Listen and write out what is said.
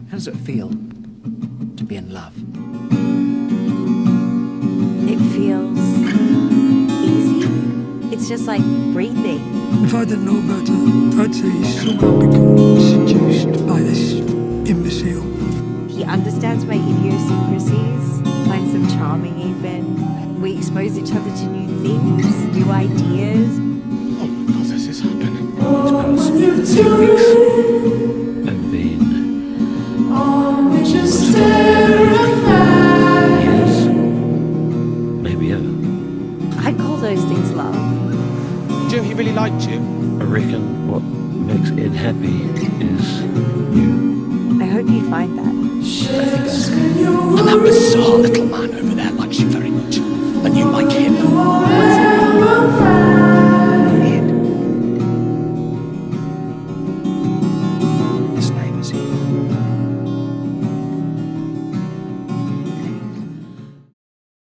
How does it feel to be in love? It feels easy. It's just like breathing. If I didn't know better, I'd say he's somehow become seduced by this imbecile. He understands my idiosyncrasies, finds them charming even. We expose each other to new things, new ideas. Oh my God, this is happening. These past 2 weeks have been Just terrified. years, maybe ever. I'd call those things love. Jim, he really liked you. I reckon what makes Ed happy is you. I hope you find that. I think so. And that bizarre little man over there likes you very much. And you like him. What's